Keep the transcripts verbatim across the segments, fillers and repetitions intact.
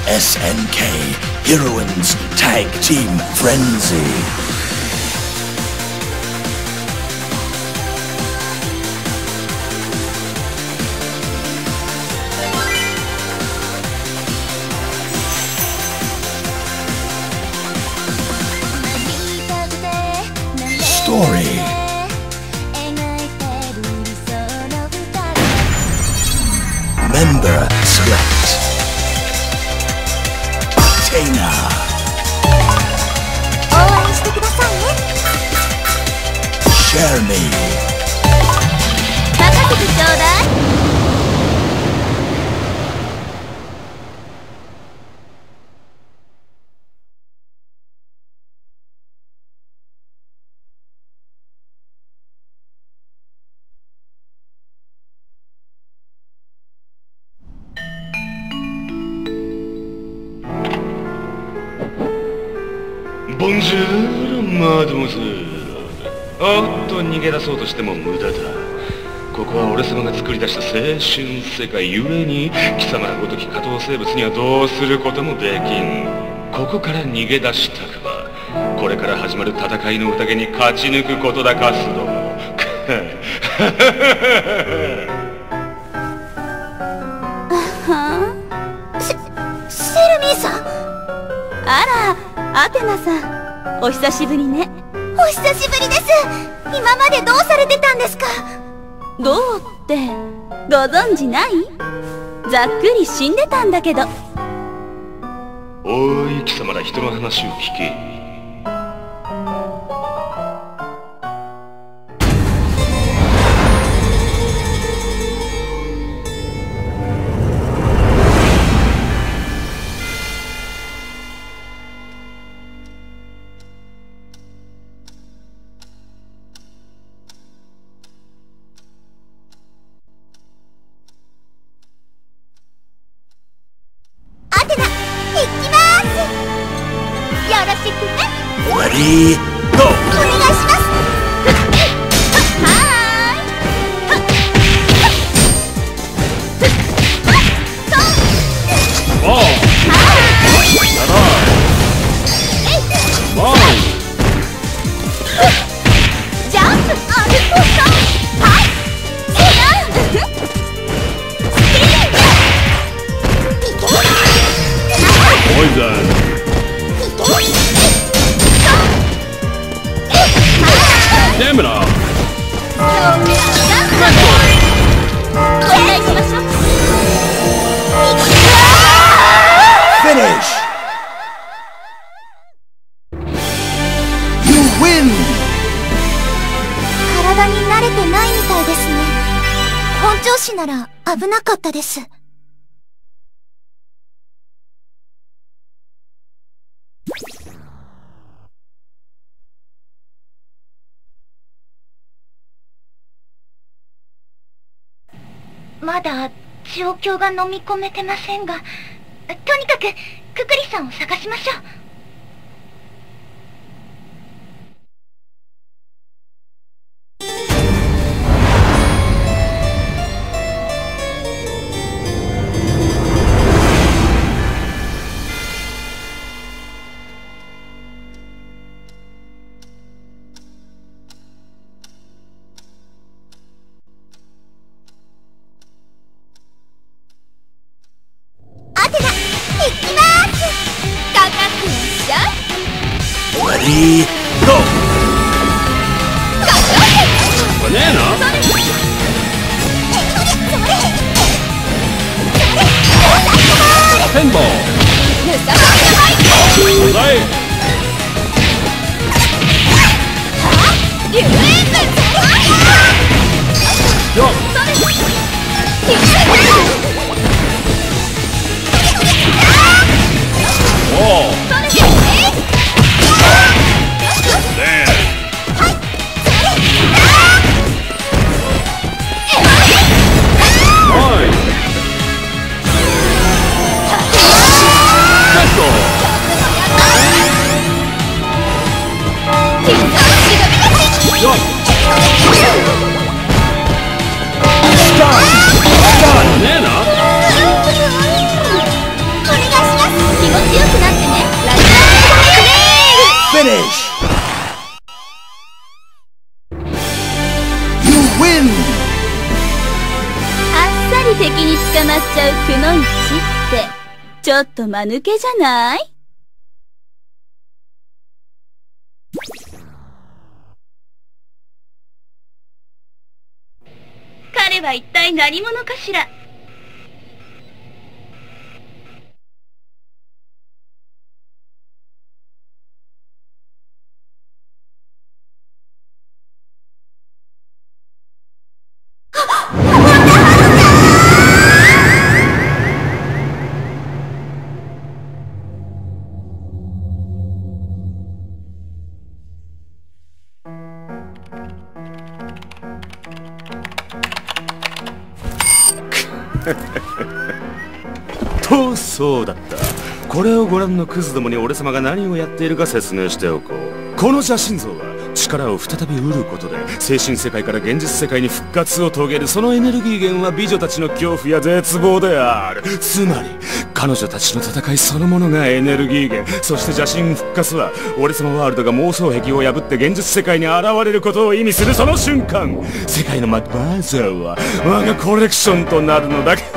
エスエヌケーHeroines Tag Team Frenzy. Story. Member select. Tana. 応援してくださいね。 Share me. 任せてちょうだい。 ボンジュールマドモゼール。おっと逃げ出そうとしても無駄だ。ここは俺様が作り出した青春世界ゆえに貴様らごとき下等生物にはどうすることもできん。ここから逃げ出したくばこれから始まる戦いの宴に勝ち抜くことだカスども。 セセルミーさん。 あら、アテナさん、お久しぶりね。 お久しぶりです。今までどうされてたんですか？ どうってご存知ない？ざっくり死んでたんだけど。 おい貴様ら人の話を聞け。 Ready, go! お願いします。はーい。 おー。やだ。わーい。 ジャンプ、アルコート。はい。スラン。スピン。いけ。 ポイズン。ダメだ。 お願いしましょう。 Finish! You win! 体に慣れてないみたいですね。本調子なら危なかったです。まだ状況が飲み込めてませんが、とにかくククリさんを探しましょう。 Ready, go! Banana? Pinball! Right! Jump! Wall! Nice! り敵に捕まっちゃうくのいちってちょっと間抜けじゃない？彼は一体何者かしら？ と、そうだった。これをご覧のクズどもに俺様が何をやっているか説明しておこう。この邪神像は力を再び得ることで精神世界から現実世界に復活を遂げる。そのエネルギー源は美女たちの恐怖や絶望である。つまり彼女たちの戦いそのものがエネルギー源。そして邪神復活は俺様ワールドが妄想壁を破って現実世界に現れることを意味する。その瞬間世界のマザーは我がコレクションとなるのだ。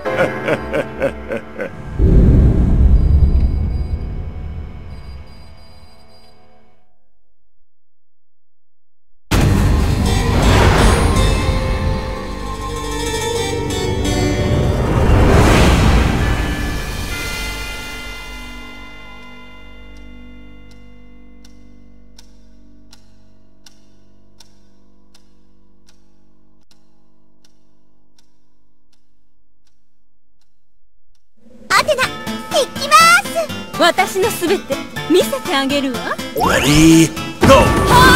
私のすべて見せてあげるわ。 Ready, go!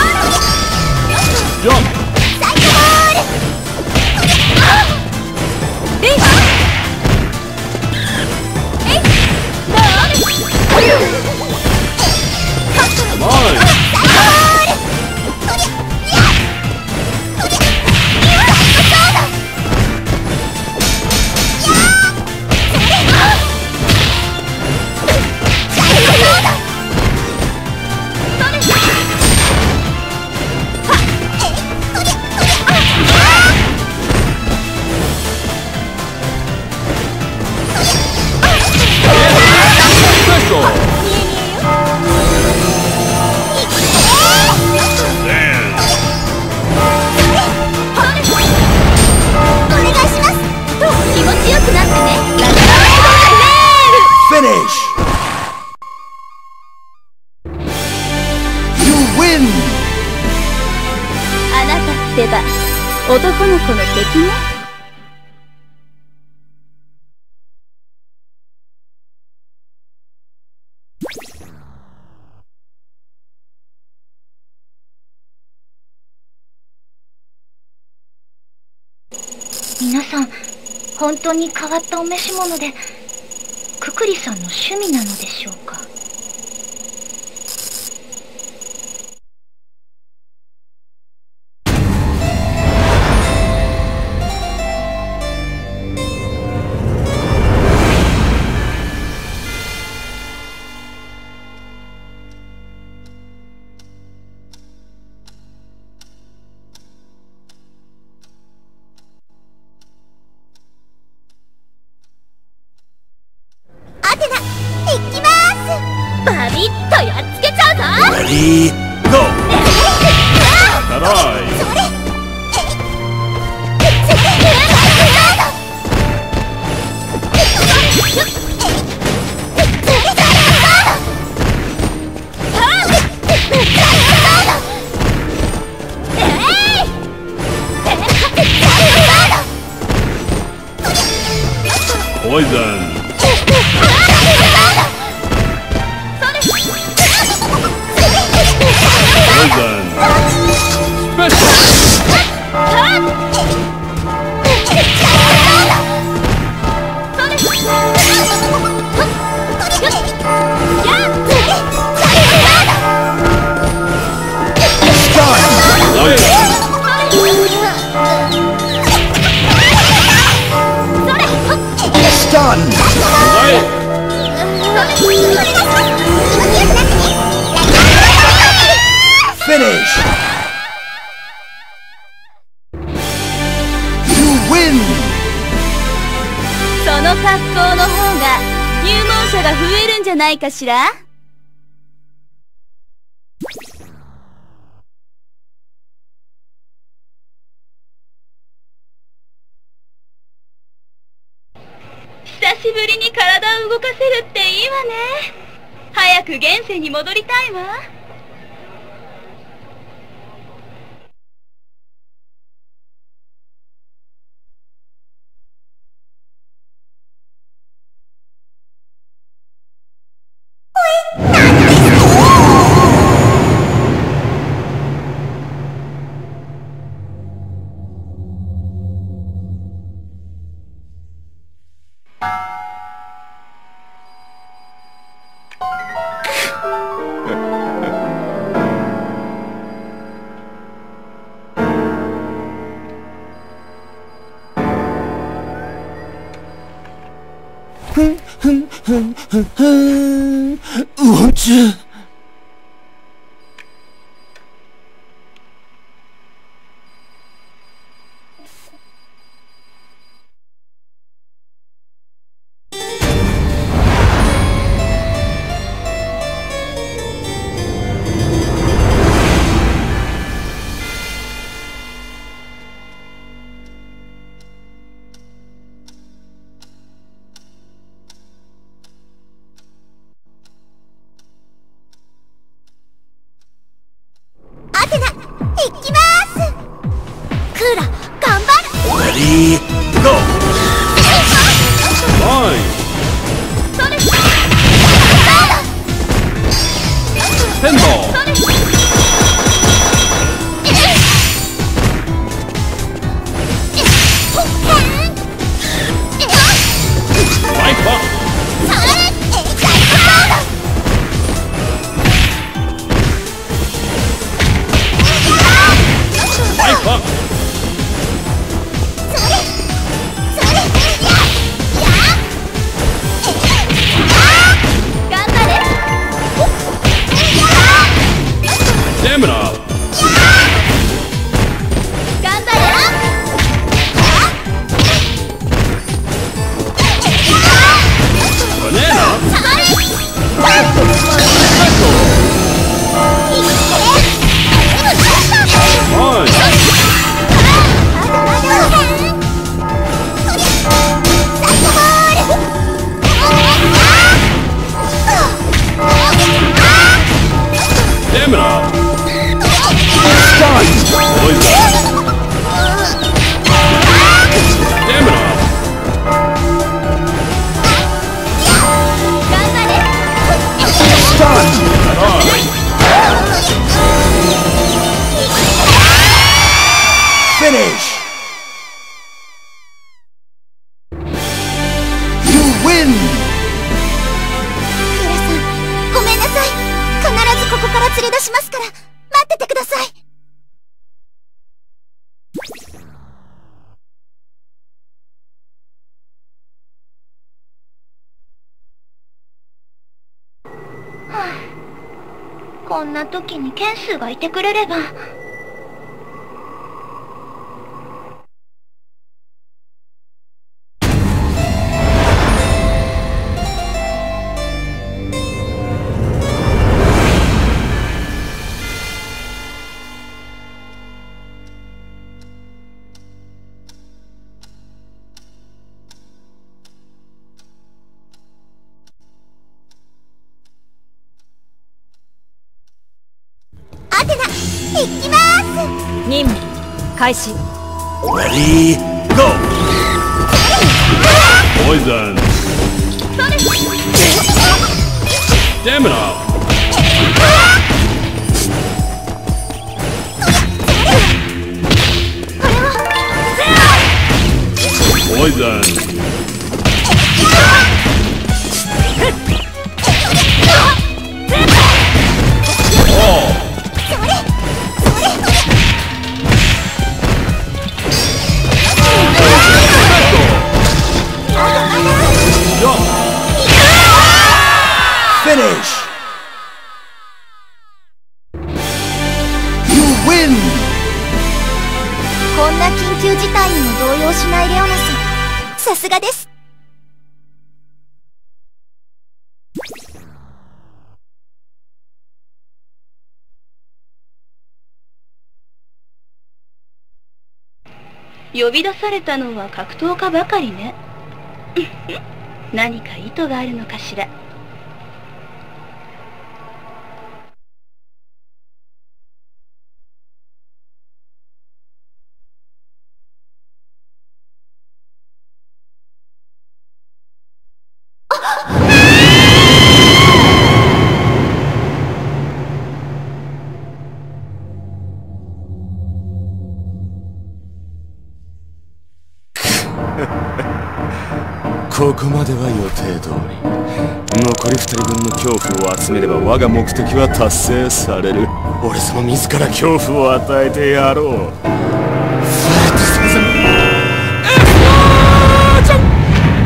Jump! 男の子の敵ね。 皆さん本当に変わったお召し物でククリさんの趣味なのでしょうか。 バビッとやっつけちゃうぞ。 Ready, go! ポイズン。 Finish! You win! 格好の方が入門者が増えるんじゃないかしら。久しぶりに体を動かせるっていいわね。早く現世に戻りたいわ。 ふんふんふんふんふん。うおちゅ。 アテナ、行きまーす。クーラ、頑張る。 Ready, go! Fine! それ Pinball! それ Life up! 連れ出しますから、待っててください。はあ、こんな時にケンスーがいてくれれば。アテナ、行きまーす。 任務開始。 Ready, go! Poison! Stamina! Poison! Finish! You win! こんな緊急事態にも動揺しないレオナさん、さすがです。 呼び出されたのは格闘家ばかりね。何か意図があるのかしら。 ここまでは予定通り。残りふたりぶんの恐怖を集めれば我が目的は達成される。俺様自ら恐怖を与えてやろう。ファイトさせエクスプロージョン！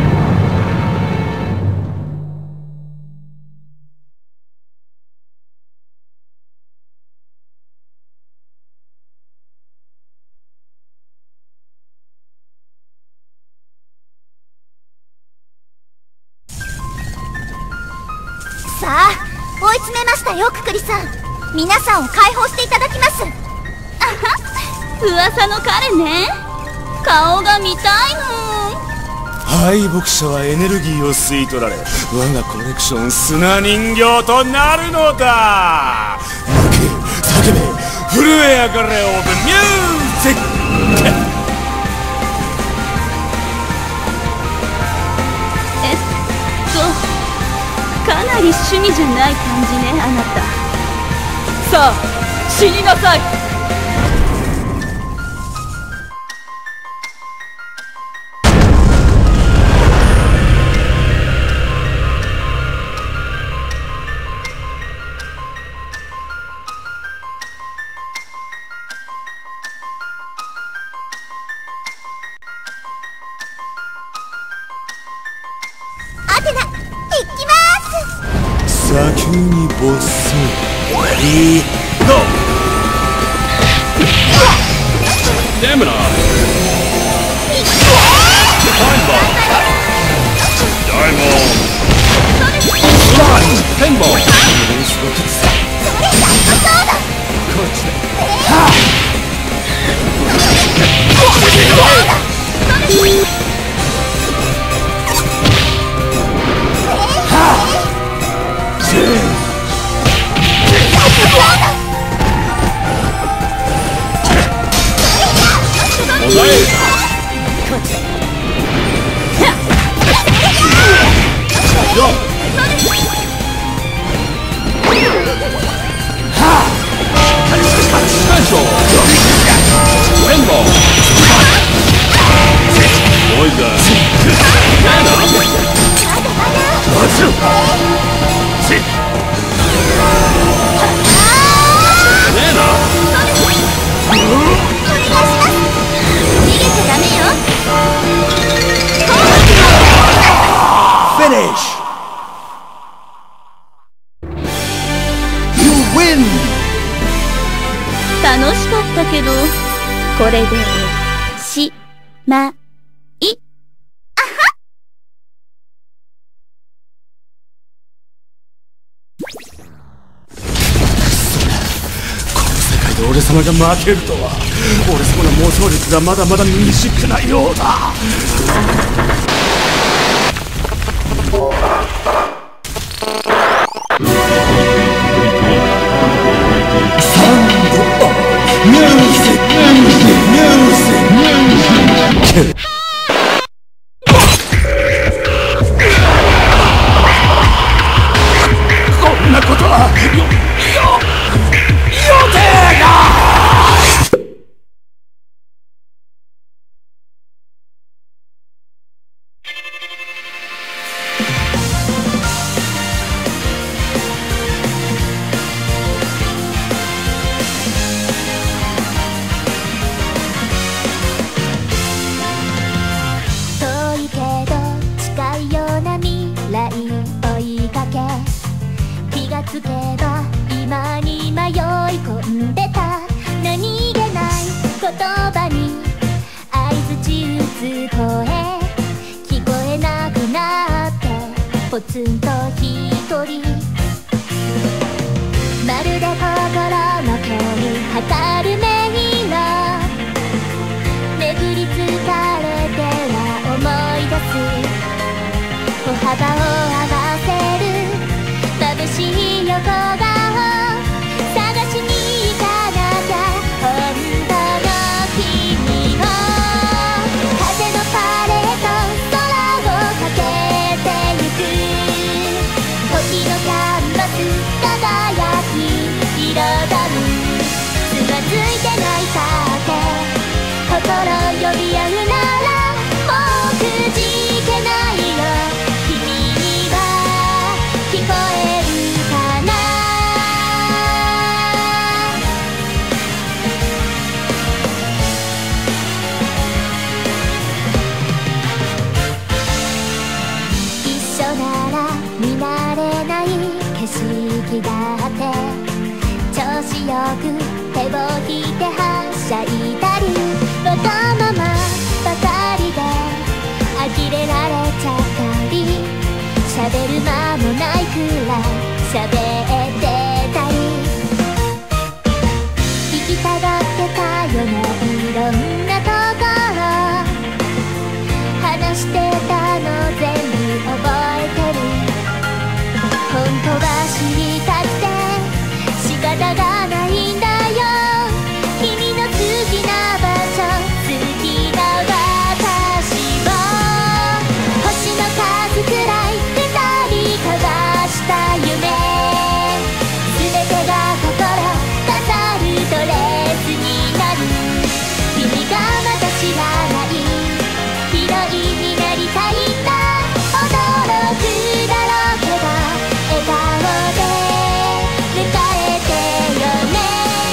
さあ、追い詰めましたよ、ククリさん。皆さんを解放していただきます。 あは、噂の彼ね。顔が見たいの。 敗北者はエネルギーを吸い取られ、我がコレクション砂人形となるのだ。泣け、叫べ、震え上がれ、オーブンミュージック。 えっとかなり趣味じゃない感じね、あなた。さあ、死になさい。 アテナ、行きます。 砂丘に没走。レディーゴー。デムナータイムボールダイモンスライムペンボールこっちだ。はっ楽しかったけど、これでしまい。 あは。 この世界で俺様が負けるとは。俺様の妄想力がまだまだ未熟なようだ。ミュージック、ミュージック、ミュージック、ミュージック。こんなことはよ、よ、予定が。 つけば今に迷い込んでた何気ない言葉に相槌打つ声聞こえなくなってポツンと一人まるで心の距離測る迷路巡りつ時だって調子よく手を引いてはしゃいだり、わがままばかりで呆れられちゃったり、喋る間もないくらい喋ってたり、行きたがってたよね、いろんなところ話してたの全部覚えてる。本当は知りたくて仕方がないんだよ、君の好きな場所、好きな私を。星の数くらい二人交わした夢、全てが心飾るドレスになる。君がまだ知らないヒロインになりたいんだ。驚くだろうけど笑顔で迎えてよね。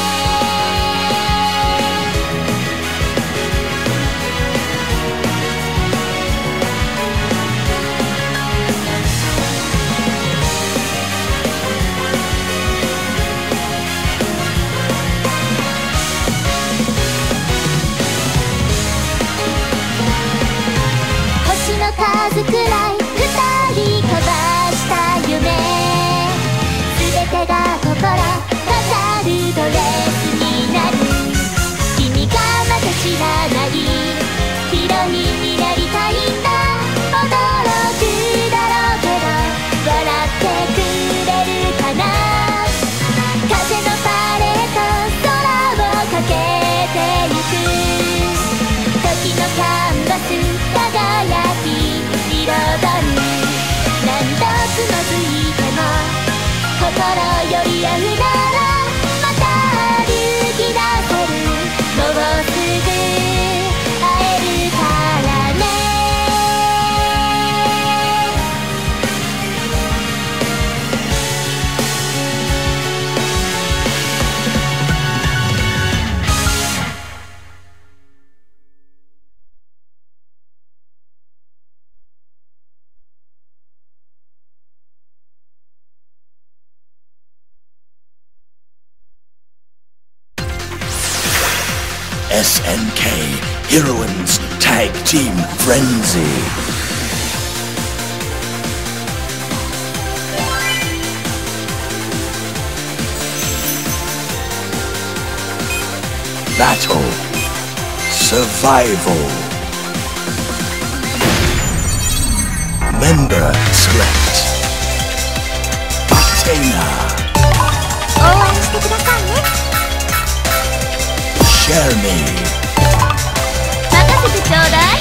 星の数くらい二人交わした夢、全てが心飾るドレスになる。君がまだ知らないヒロインになりたいんだ。驚くだろうけど笑ってくれるかな。風のパレード空をかけてゆく、時のキャンバス輝き彩る。何度つまずいても心より合うならまた歩き出せる。もうすぐ会えるからね。 エスエヌケーHeroines Tag Team Frenzy. Battle. Survival. Member select. Athena. 応援してくださいね。 Share me. 任せてちょうだい。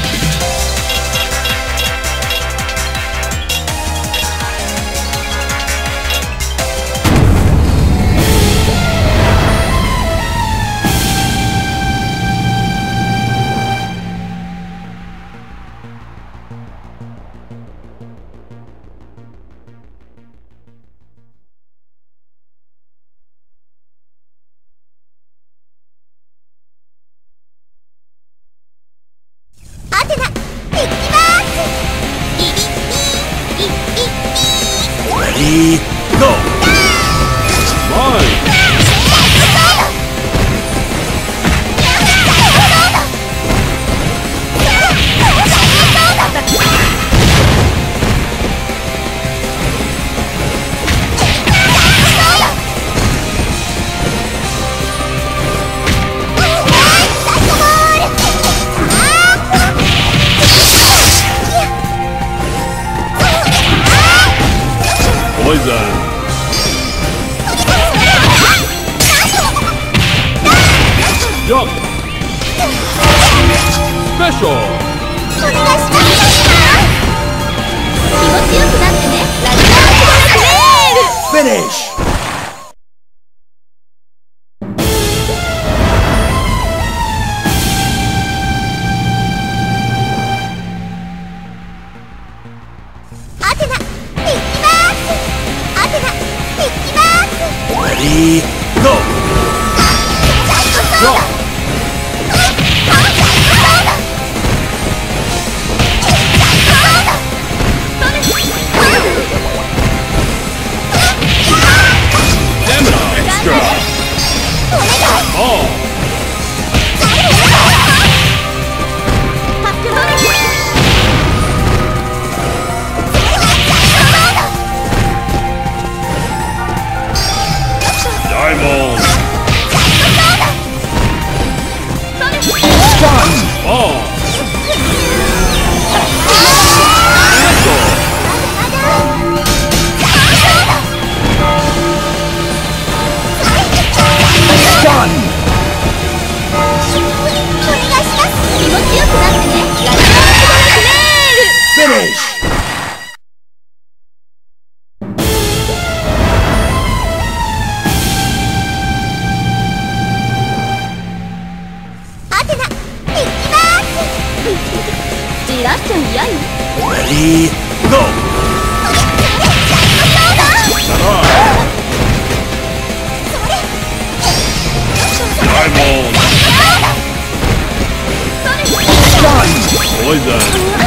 アテナ、行きます。ビビビビビビ。 Ready, go. Mine. ポイズン。 ちゃん嫌よ。 Ready, go! Diamond! Poison!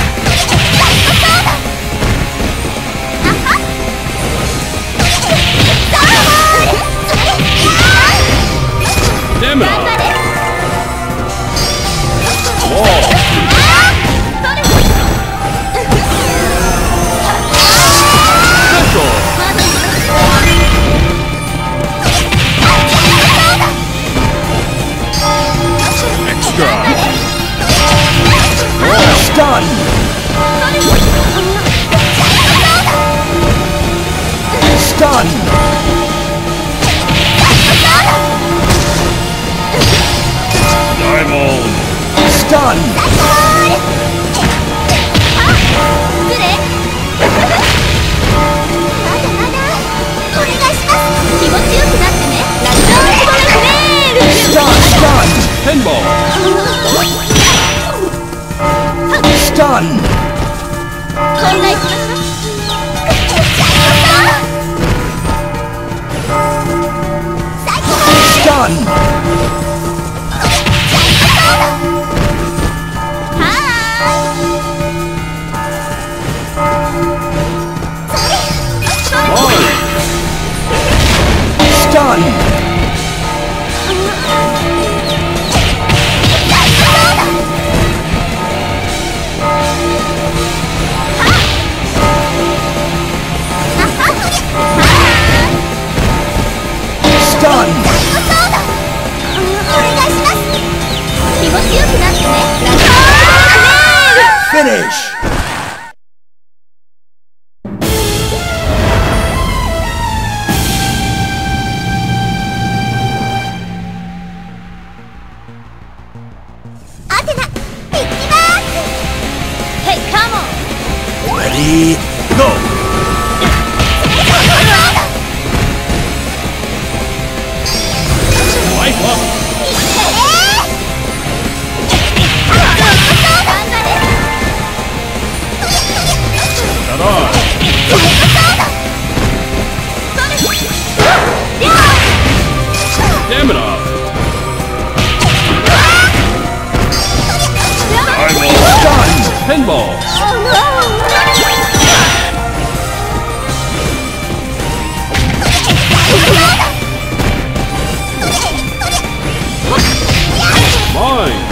Stamina! Wall! Special! Extra! Stun! Stun! Diamond! Stun! 失礼。まだまだお願いします。気持ちよくなってね。ラッシュオーフレール。 Stun! Stun! Pinball! Stun! 混乱しました。 Stun! 気持ちよくなってね。 Finish! アテナ、行きます。 Hey, come on! Ready, go! Life up! Ta-da! Stamina! Diamond! Pinball! Mine!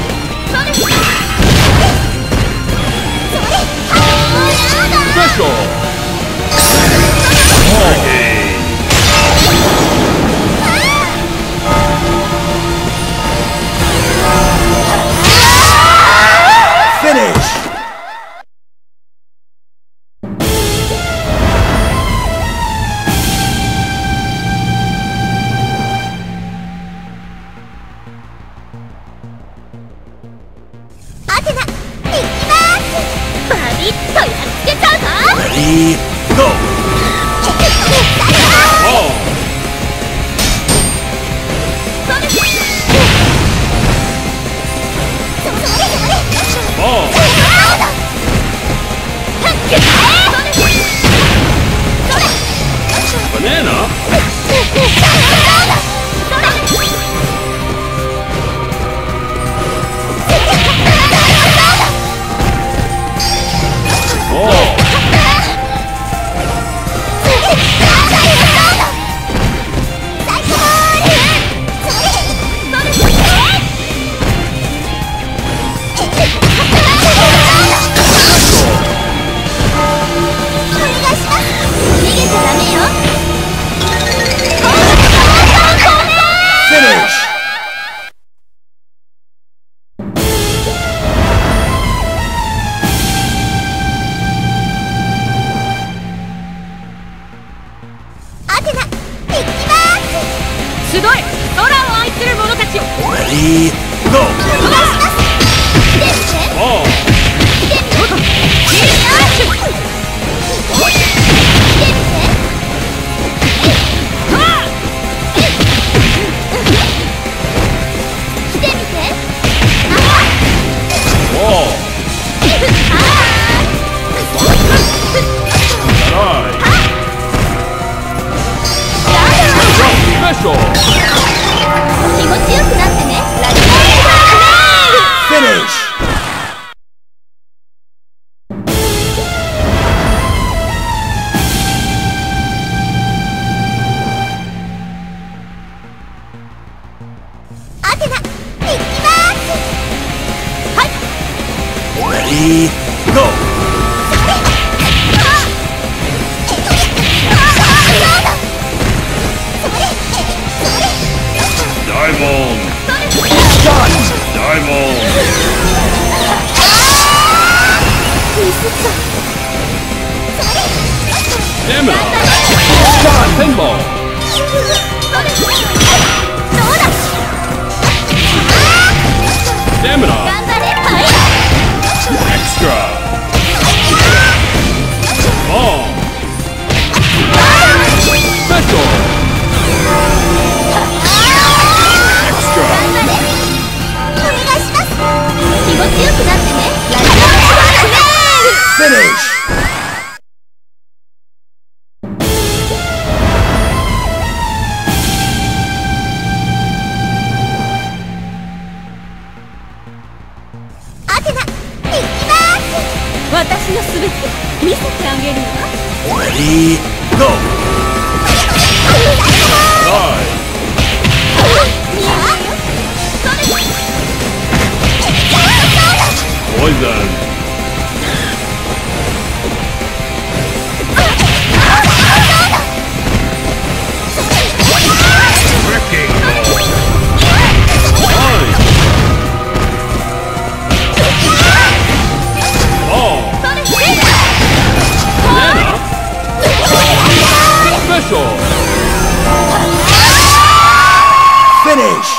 Special! Finish! アテナ、行きます。バリッとやっつけちゃうぞ。 Ready, go! Oh! Ball! Banana? Ball! special. 気持ちよくなってね。ラッキー Finish! アテナ、行きます。はい。 Ready, go! Diamond! Done! Diamond! ミスった。 Stamina. Done! Pinball. どうだ。 Stamina. 頑張れ。はい。 Extra. Ball. Special. Extra. 頑張れ。お願いします。気持ちよくなってね。ラッキー Finish! アテナ、行きます。 私のすべて見せてあげるわ。 Ready, go! Dive. Poison. Wrecking ball! Nine. Ball. Banana. Special. Finish!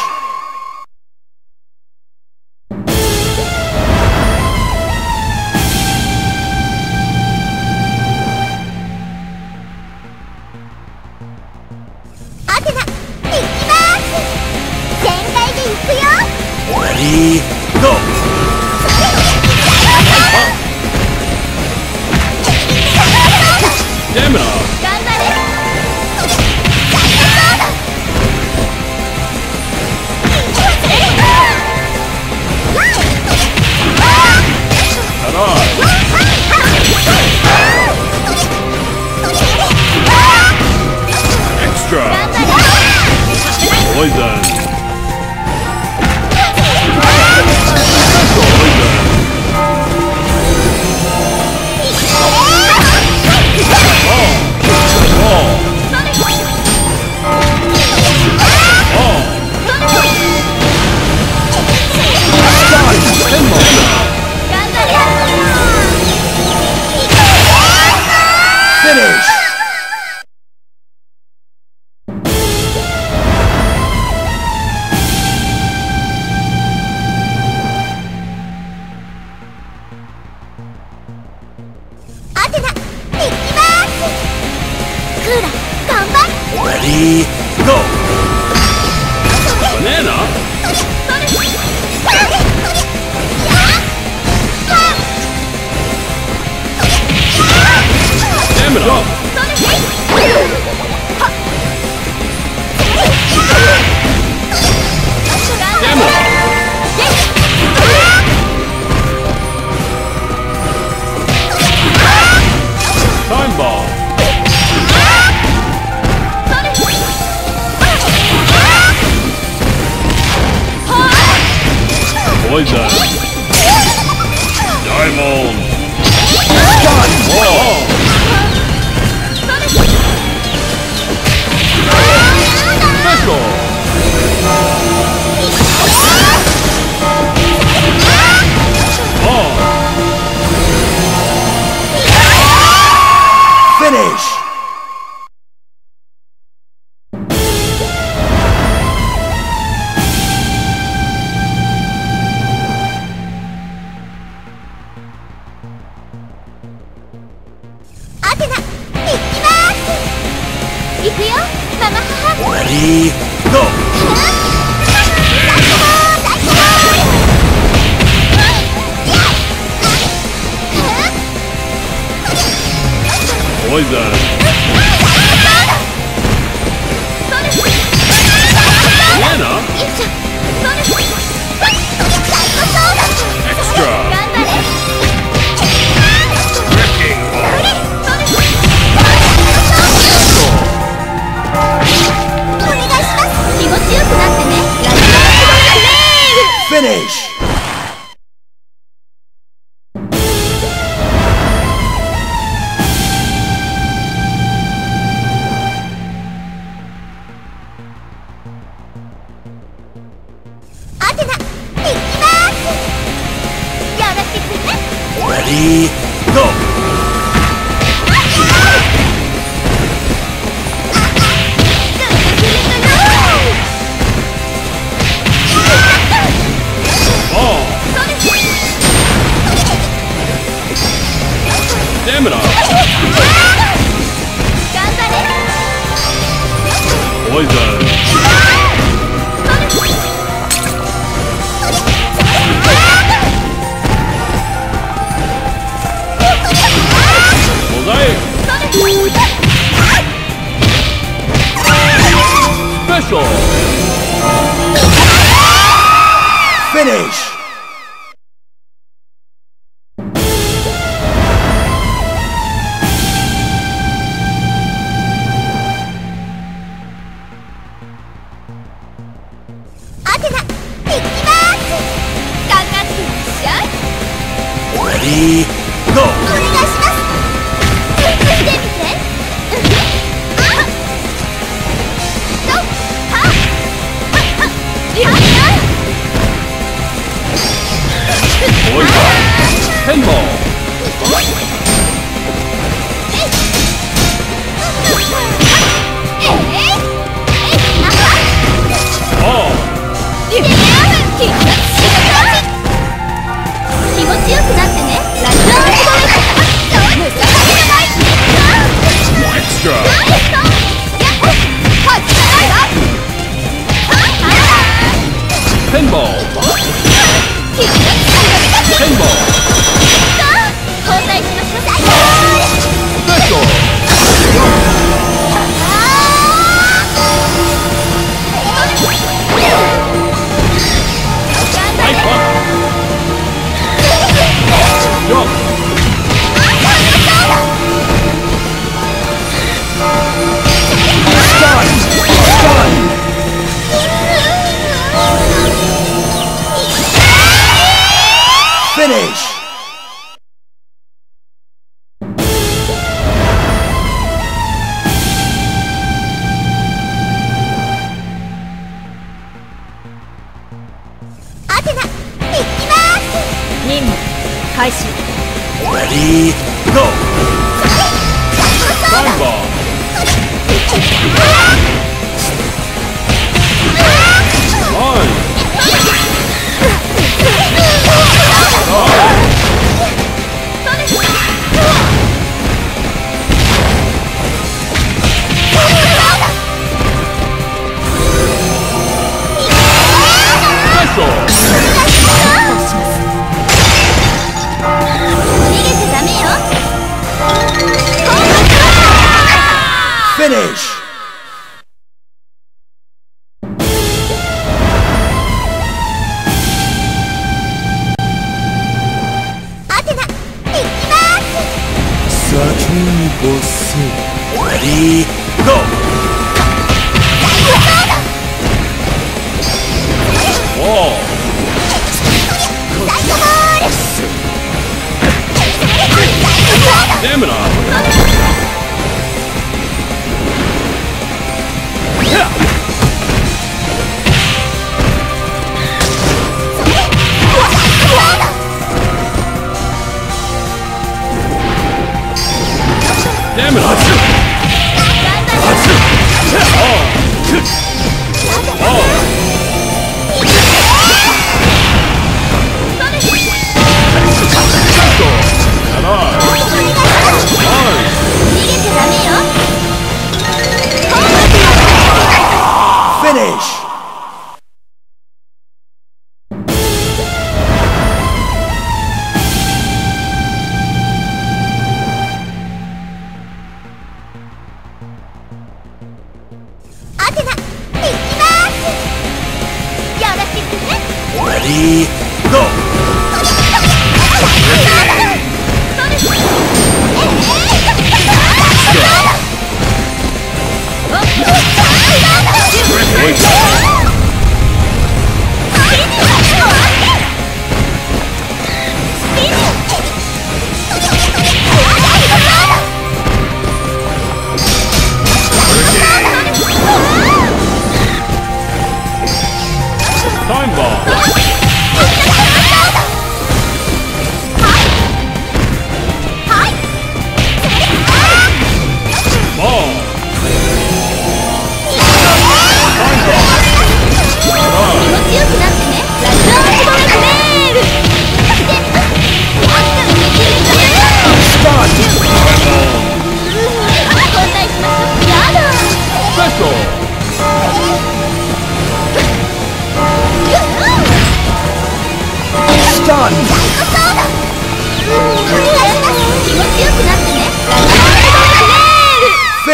アテナ、行きます。全開で行くよ。 Ready, go! Stamina. 頑張れ。 Alive. Extra. Poison. Poison. Ball. Ball. Ball. Pinball. 頑張れ。 Finish! アテナ、行きます。クーラ、頑張れ。 Ready, go! Banana. Stamina. Stamina. Time ball. Poison. Diamond! Ball. Special. Ball. Finish! アテナ、行きます。行くよ、ママ母。 Ready, go! Poison. Ready, go! Oh! Stamina! Poison! Mosaic! Special! Finish! Ready, go! お願いします。見てみて。あっ。と、は。は。は。 Poison! Pinball! Oh! 気持ちよくなってね。ラジオ Extra! Pinball! Pinball! 交代しましょう。 Special! Nice one! Jump! Stun! Stun! Finish! Ready, go! Time bomb! Line! Special! 逃げちゃダメよ。 Finish! アテナ、行きます。 先にボス Ready, go! Wall! Stamina! Stamina! Oh! Oh! Finish! アテナ、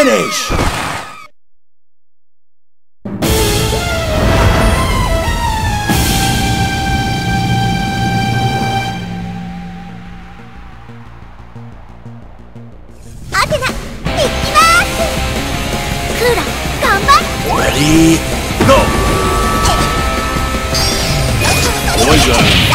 Finish! アテナ、行きます。クーラ、頑張れ。 Ready, go! Poison!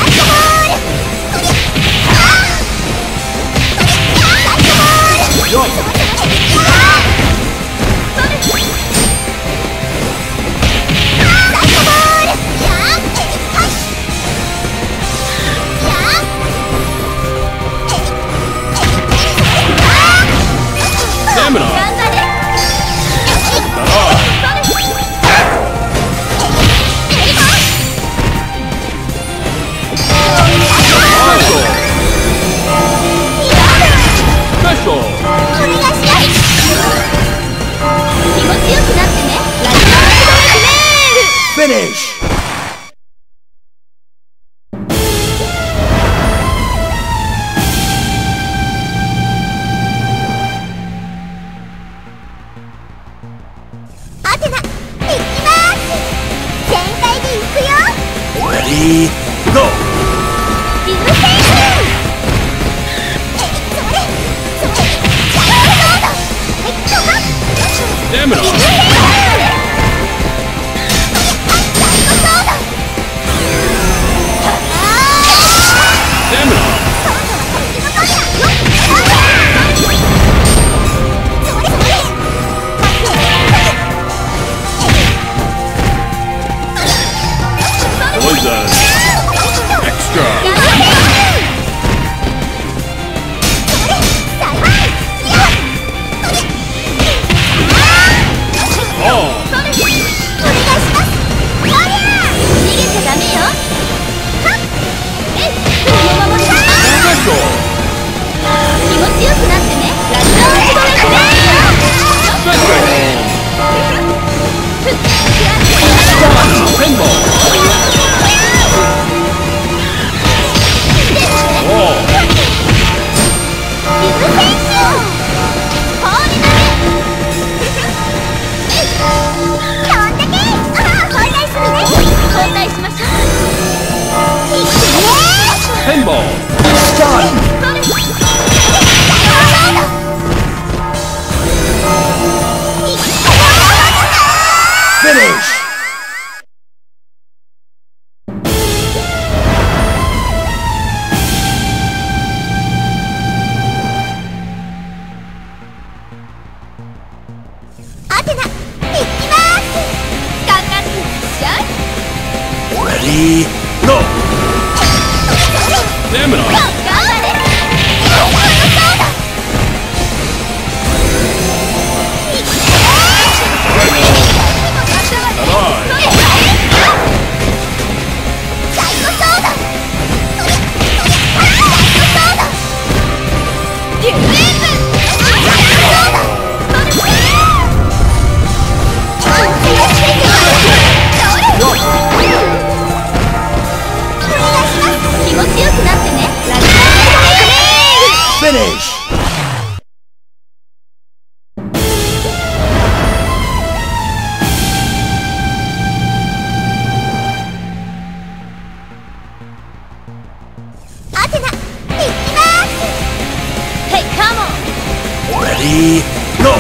アテナ、行きます。全開で行くよ。 Ready, go! 流星群。え、それ、それ、そうだ。え、そこ。 Stamina! 流星群。そうだ。 Stamina! アテナ、行きます。かかってらっしゃい。 Ready, go! Stamina! 頑張れ。そうだ。 Finish! アテナ、行きます。 Hey, come on! Ready, go!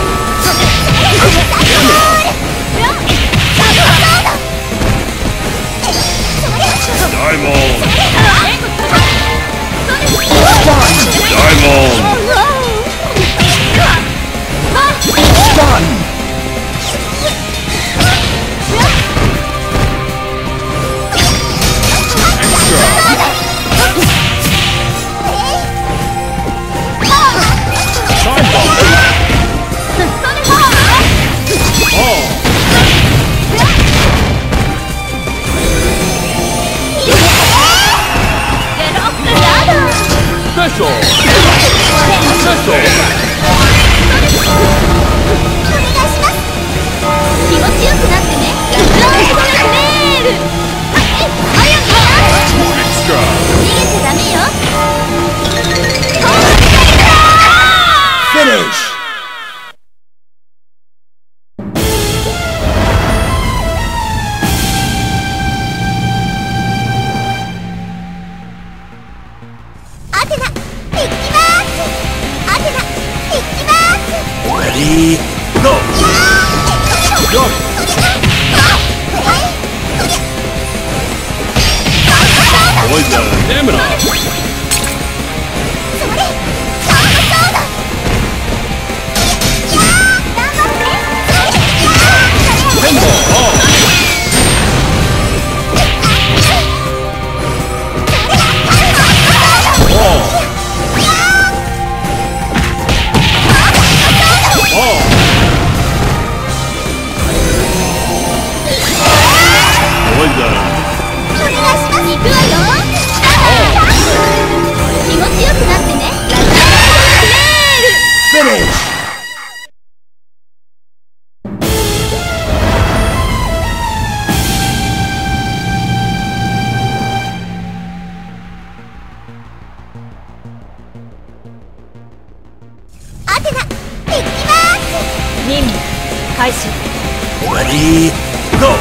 Diamond! Stun! Special! Special! 気持ちよくなってね。 Extra! 逃げちゃダメよ。 Finish! Ready, go! Poison. Stamina. Ready, go!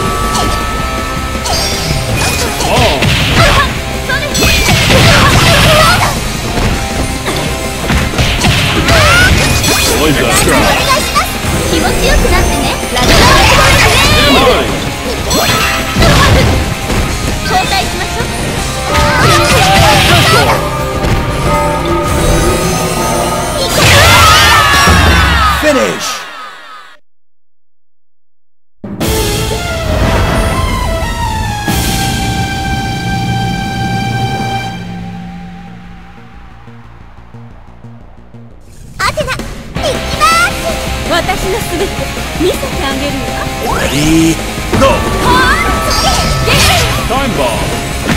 Finish! Ready, go! Time bomb.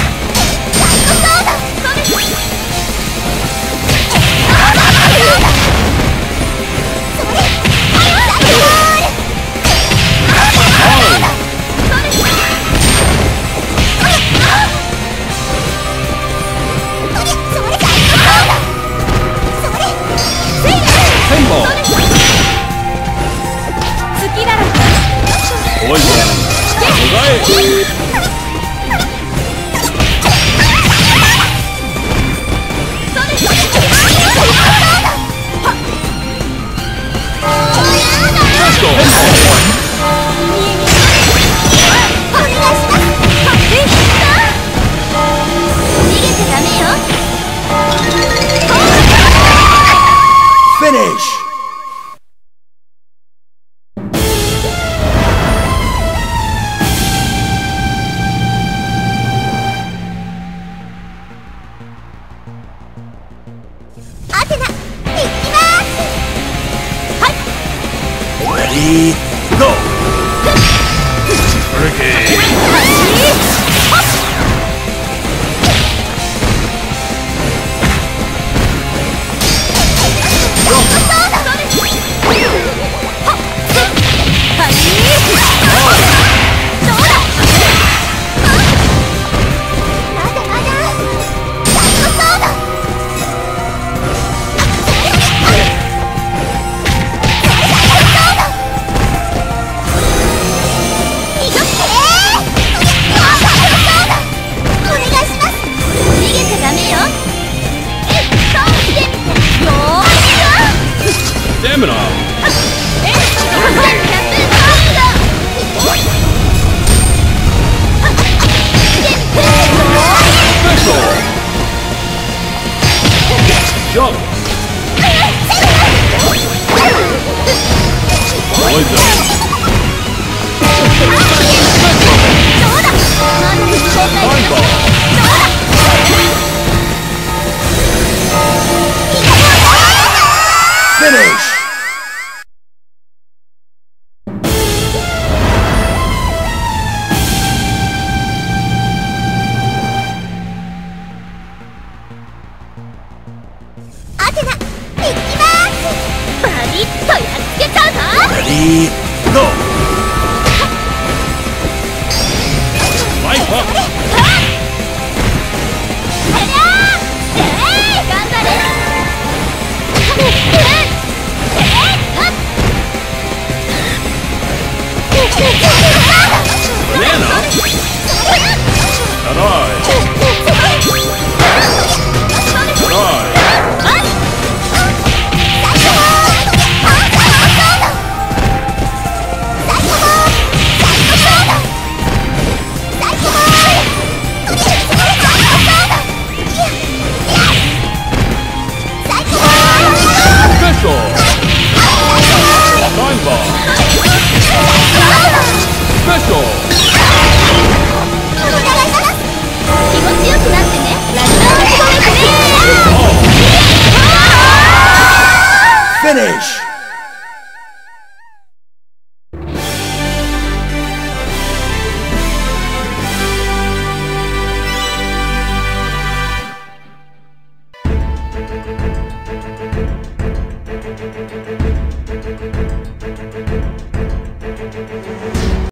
Finish! Ready, go! Finish! Ready, go!